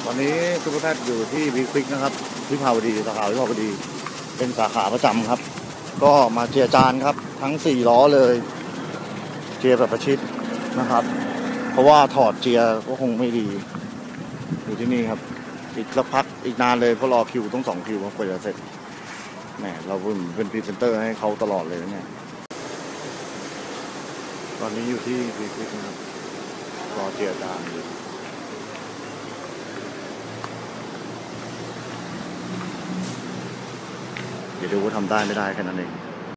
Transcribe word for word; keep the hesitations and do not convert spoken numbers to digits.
ตอนนี้ซุปเปอร์แพทย์อยู่ที่บิ๊กฟิกนะครับวิภาวดีสาขาวิภาวดีเป็นสาขาประจำครับก็มาเจียจานครับทั้งสี่ล้อเลยเจียแบบประชิดนะครับเพราะว่าถอดเจียก็คงไม่ดีอยู่ที่นี่ครับอีกสักพักอีกนานเลยเพราะรอคิวต้องสองคิวกว่าจะเสร็จแหมเราเป็นเป็นพรีเซนเตอร์ให้เขาตลอดเลยเนี่ยตอนนี้อยู่ที่บิ๊กฟิกนะครับรอเจียจานอยู่เดี๋ยวดูว่าทำได้ไม่ได้แค่นั้นเอง